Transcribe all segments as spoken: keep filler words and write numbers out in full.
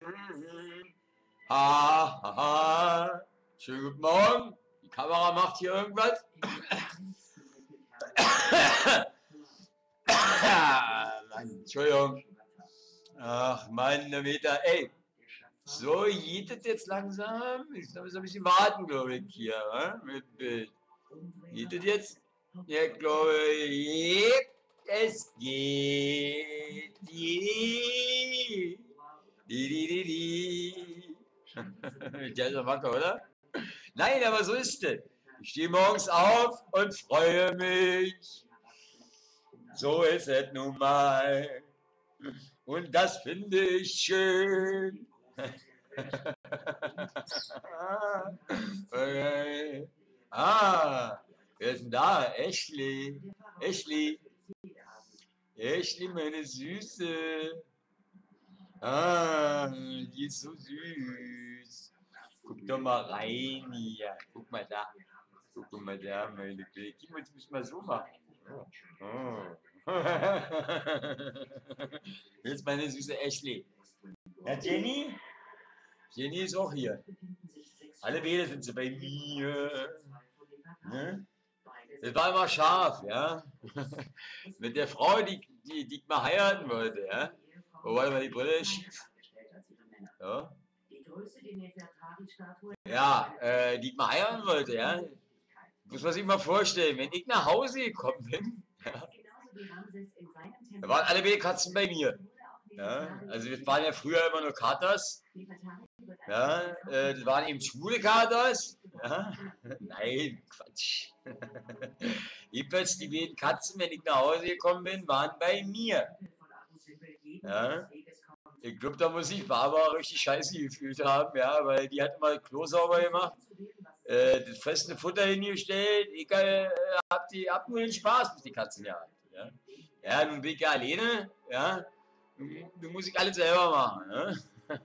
Ha, ha, ha. Schönen guten Morgen. Die Kamera macht hier irgendwas. Mann, Entschuldigung. Ach, Mann, der Meter. Ey, so geht es jetzt langsam. Ich muss ein bisschen warten, glaube ich, hier. Wa? Mit Bild. Geht es jetzt? Ja, ich glaube, es geht. Die, die, die, die, die. Der ist ja wacker, oder? Nein, aber so ist es. Ich stehe morgens auf und freue mich. So ist es nun mal. Und das finde ich schön. Okay. Ah, wer ist denn da? Ashley. Ashley. Ashley, meine Süße. Ah, die ist so süß. Guck doch mal rein hier. Guck mal da. Guck mal da, meine Kleine. Ich muss mich mal so machen. Oh. Jetzt meine süße Ashley. Ja, Jenny? Jenny ist auch hier. Alle beide sind sie bei mir. Ne? Das war immer scharf, ja. Mit der Frau, die, die, die ich mal heiraten wollte, ja. Oh, warte mal, die Brille ist schief. Ja, ja äh, die ich mal heiraten wollte, ja. Muss man sich mal vorstellen, wenn ich nach Hause gekommen bin, ja, da waren alle beide Katzen bei mir. Ja, also wir waren ja früher immer nur Katers. Ja, äh, das waren eben schwule Katers. Ja, nein, Quatsch. Jedenfalls die beiden Katzen, wenn ich nach Hause gekommen bin, waren bei mir. Ja, ich glaube, da muss ich Barbara richtig scheiße gefühlt haben, ja, weil die hat immer Klo sauber gemacht, äh, das fressende Futter hingestellt. Ich äh, hab, die, hab nur den Spaß mit den Katzen gehabt. Ja, ja, nun bin ich ja alleine, ja. Du, du musst ich alles selber machen. Ne?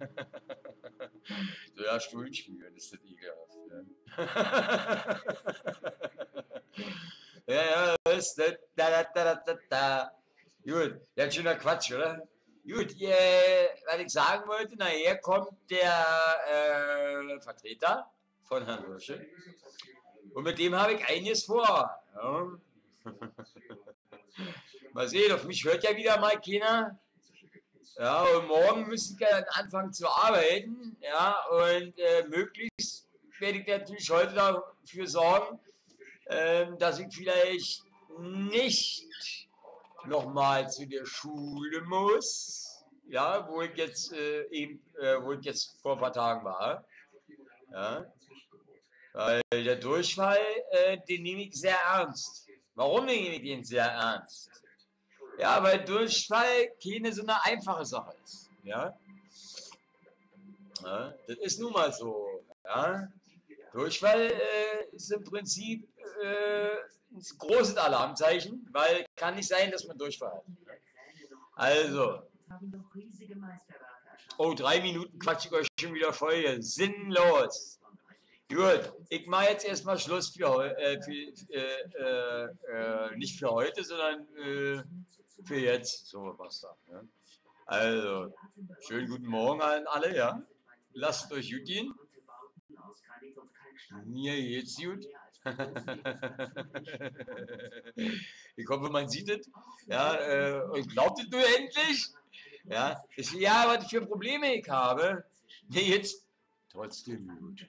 So, ja, Stullen spielen, ist das ekelhaft. Ja, ja, ja, das ist das. Da, da, da, da, da. Gut, ganz schöner Quatsch, oder? Gut, äh, was ich sagen wollte, nachher kommt der äh, Vertreter von Herrn Hirsche. Und mit dem habe ich einiges vor. Ja. Mal sehen, auf mich hört ja wieder mal keiner. Ja, und morgen müsste ich ja dann anfangen zu arbeiten. Ja, und äh, möglichst werde ich natürlich heute dafür sorgen, äh, dass ich vielleicht nicht nochmal zu der Schule muss. Ja, wo ich jetzt äh, eben, äh, wo ich jetzt vor ein paar Tagen war. Ja, weil der Durchfall, äh, den nehme ich sehr ernst. Warum nehme ich den sehr ernst? Ja, weil Durchfall keine so eine einfache Sache ist. Ja? Ja, das ist nun mal so. Ja? Durchfall äh, ist im Prinzip äh, ein großes Alarmzeichen, weil kann nicht sein, dass man Durchfall hat. Also, oh, drei Minuten quatsche ich euch schon wieder voll hier. Sinnlos. Gut, ich mache jetzt erstmal Schluss für, äh, für äh, äh, nicht für heute, sondern äh, für jetzt. So was da. Ja. Also, schönen guten Morgen an alle, ja. Lasst euch gut gehen. Mir geht's gut. Ich hoffe, man sieht es. Ja, äh, und glaubt es nur endlich? Ja, ich, ja, was für Probleme ich habe. Nee, jetzt trotzdem gut.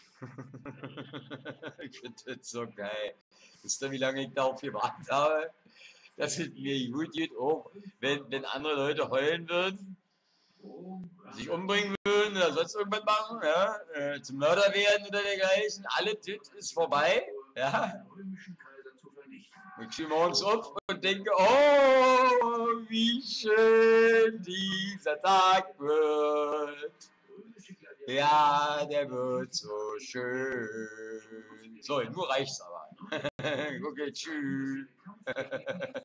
Ich finde das so geil. Wisst ihr, wie lange ich darauf gewartet habe? Dass es mir gut geht, auch wenn, wenn andere Leute heulen würden, sich umbringen würden oder sonst irgendwas machen, ja, äh, zum Mörder werden oder dergleichen. Alles das ist vorbei. Ja. Ich stehe morgens auf und denke, oh, wie schön dieser Tag wird. Ja, der wird so schön. So, nur reicht's aber. Okay, tschüss.